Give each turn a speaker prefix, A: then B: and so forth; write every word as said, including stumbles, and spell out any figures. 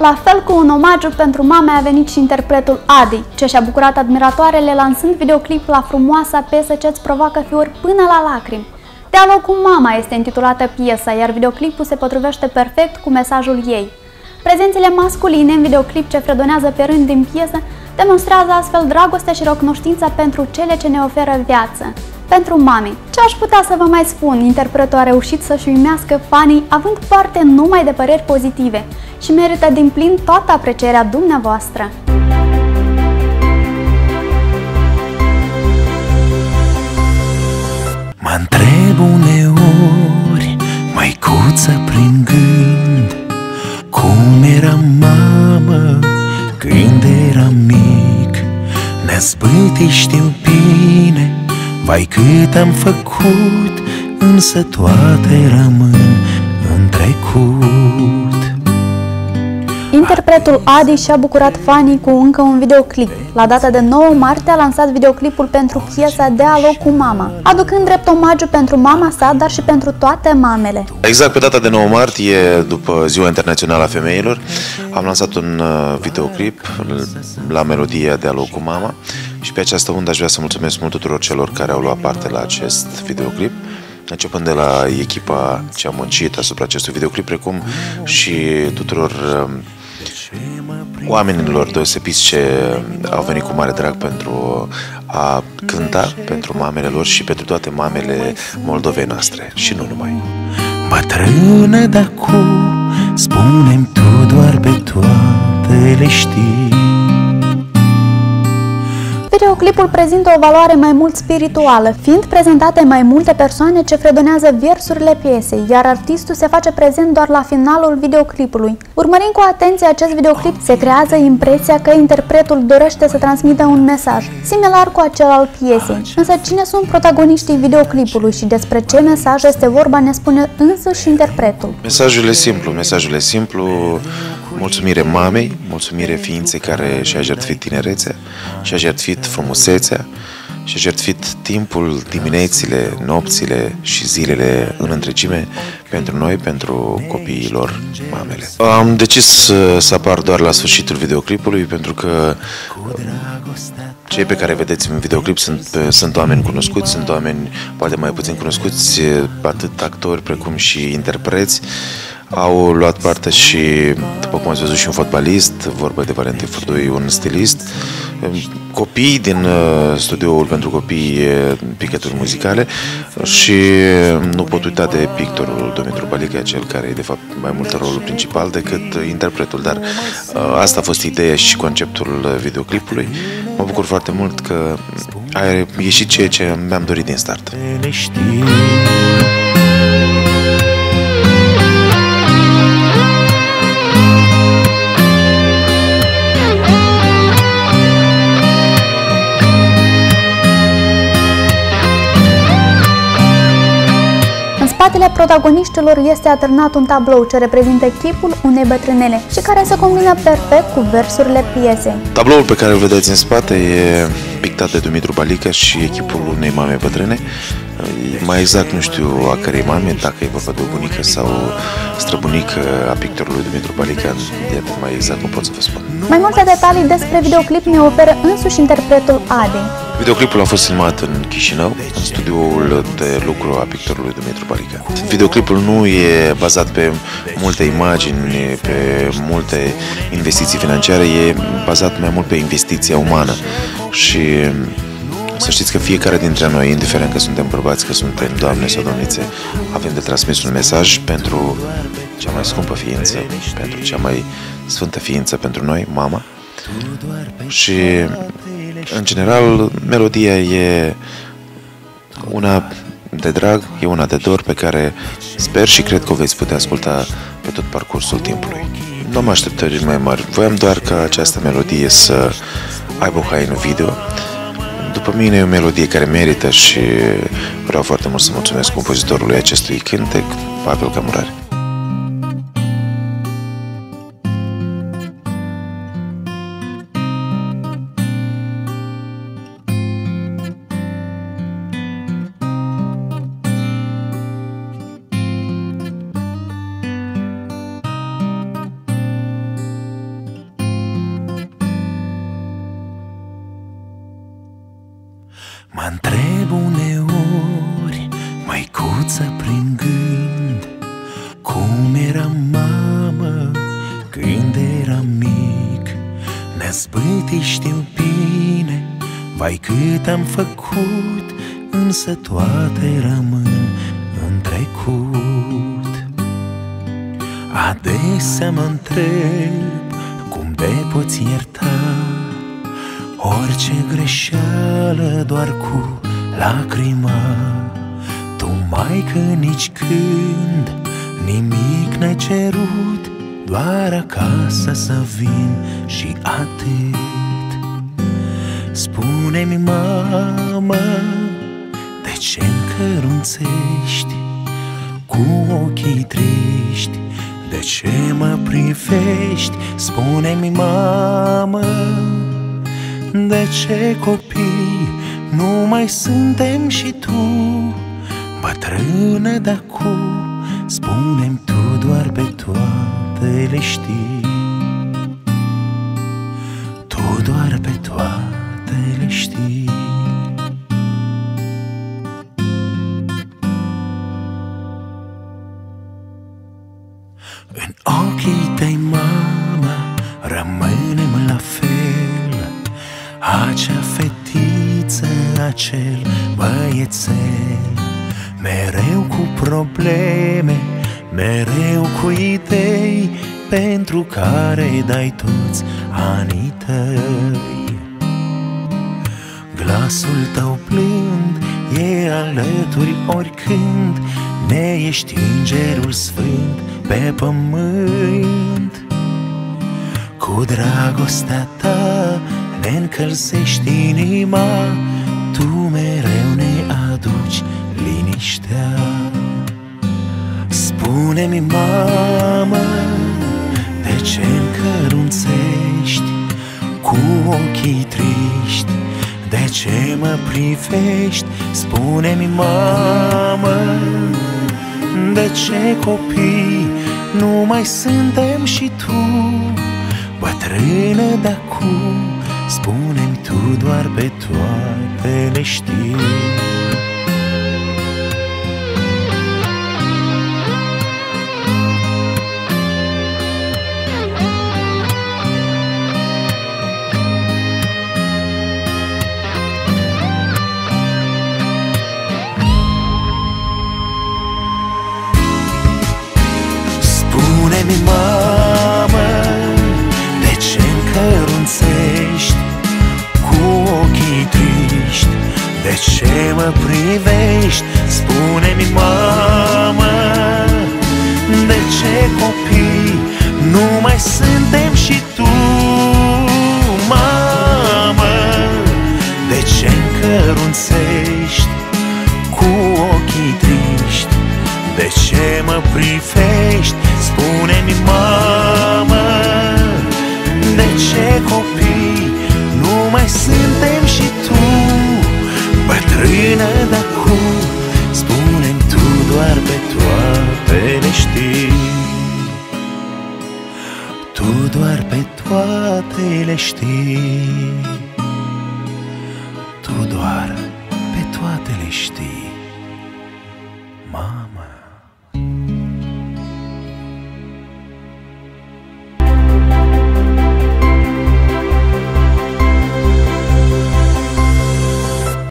A: La fel cu un omagiu pentru mame a venit și interpretul Adi, ce și-a bucurat admiratoarele lansând videoclip la frumoasa piesă ce-ți provoacă fiori până la lacrimi. Dialog cu mama este intitulată piesa, iar videoclipul se potrivește perfect cu mesajul ei. Prezențele masculine în videoclip ce fredonează pe rând din piesă demonstrează astfel dragostea și recunoștința pentru cele ce ne oferă viață. Pentru mami, ce aș putea să vă mai spun, interpretul a reușit să-și uimească fanii având parte numai de păreri pozitive și merită din plin toată aprecierea dumneavoastră.
B: Mă-ntreb uneori, măicuță prin gând, cum era mamă când eram mic. Năzbâtii știu bine, vai cât am făcut, însă toate rămân în trecut.
A: Interpretul Adi și-a bucurat fanii cu încă un videoclip. La data de nouă martie a lansat videoclipul pentru piesa Dialog cu mama, aducând drept omagiu pentru mama sa, dar și pentru toate mamele.
C: Exact pe data de nouă martie, după Ziua Internațională a Femeilor, am lansat un videoclip la melodia Dialog cu mama și pe această undă aș vrea să mulțumesc mult tuturor celor care au luat parte la acest videoclip, începând de la echipa ce a muncit asupra acestui videoclip, precum și tuturor oamenilor deosebiți ce au venit cu mare drag pentru a cânta pentru mamele lor și pentru toate mamele Moldovei noastre și nu numai.
B: Bătrână d'acum, spune-mi tu doar pe toate le știi.
A: Videoclipul prezintă o valoare mai mult spirituală, fiind prezentate mai multe persoane ce fredonează versurile piesei, iar artistul se face prezent doar la finalul videoclipului. Urmărind cu atenție acest videoclip, se creează impresia că interpretul dorește să transmită un mesaj, similar cu acel al piesei. Însă cine sunt protagoniștii videoclipului și despre ce mesaj este vorba ne spune însuși interpretul.
C: Mesajul e simplu, mesajul e simplu. Mulțumire mamei, mulțumire ființei care și-a jertfit tinerețea, și-a jertfit frumusețea, și-a jertfit timpul, diminețile, nopțile și zilele în întregime pentru noi, pentru copiii lor, mamele. Am decis să, să apar doar la sfârșitul videoclipului pentru că cei pe care vedeți în videoclip sunt, sunt oameni cunoscuți, sunt oameni poate mai puțin cunoscuți, atât actori precum și interpreți. Au luat parte și, după cum ați văzut, și un fotbalist, vorba de Valentin Furdui, un stilist, copii din studioul pentru copii Picheturi Muzicale și nu pot uita de pictorul Dumitru Balica, cel care e de fapt mai mult rolul principal decât interpretul, dar asta a fost ideea și conceptul videoclipului. Mă bucur foarte mult că a ieșit ceea ce mi-am dorit din start.
A: În spatele protagoniștilor este atârnat un tablou ce reprezintă chipul unei bătrânele și care se combină perfect cu versurile piesei.
C: Tabloul pe care îl vedeți în spate e pictat de Dumitru Balica și echipul unei mame bătrâne. Mai exact nu știu a cărei mame, dacă e vorba de o bunică sau străbunică a pictorului Dumitru Balica, mai exact nu pot să vă spun.
A: Mai multe detalii despre videoclip ne oferă însuși interpretul Adi.
C: Videoclipul a fost filmat în Chișinău, în studioul de lucru a pictorului Dumitru Balica. Videoclipul nu e bazat pe multe imagini, pe multe investiții financiare, e bazat mai mult pe investiția umană și să știți că fiecare dintre noi, indiferent că suntem bărbați, că suntem doamne sau domnițe, avem de transmis un mesaj pentru cea mai scumpă ființă, pentru cea mai sfântă ființă pentru noi, mama. Și, în general, melodia e una de drag, e una de dor pe care sper și cred că o veți putea asculta pe tot parcursul timpului. Nu am așteptări mai mari, voiam doar ca această melodie să aibă o haină video. După mine e o melodie care merită și vreau foarte mult să mulțumesc compozitorului acestui cântec, Pavel Camurari.
B: Vai, cât am făcut, însă toate rămân în trecut. Adesea mă întreb cum te poți ierta orice greșeală doar cu lacrima. Tu, maică, nici când nimic n-ai cerut, doar acasă să vin și atât. Spune-mi, mamă, de ce încărunțești cu ochii triști? De ce mă privești? Spune-mi, mamă, de ce copii nu mai suntem și tu, bătrână de-acum? Spune-mi tu, doar pe toate le știi, tu doar pe toate le știi. În ochii tăi, mamă, rămânem la fel, acea fetiță, acel băiețel, mereu cu probleme, mereu cu idei, pentru care dai toți anii tăi. Glasul tău blând e alături oricând, ne ești îngerul sfânt pe pământ. Cu dragostea ta ne încălzești inima, tu mereu ne aduci liniștea. Spune-mi, mamă, de ce încărunțești cu ochii triști? De ce mă privești? Spune-mi, mamă, de ce copii nu mai suntem și tu, bătrână de-acum? Spune-mi tu, doar pe toate le știi. Spune-mi, mamă, de ce încărunțești cu ochii triști? De ce mă privești? Spune-mi, mamă, de ce copii nu mai suntem și tu, mamă? De ce încărunțești cu ochii triști? De ce mă privești? Spune-mi, mamă, de ce copii nu mai suntem și tu, bătrână de-acum? Spune-mi tu, doar pe toate le știi, tu doar pe toate le știi, tu doar pe toate le știi, mamă.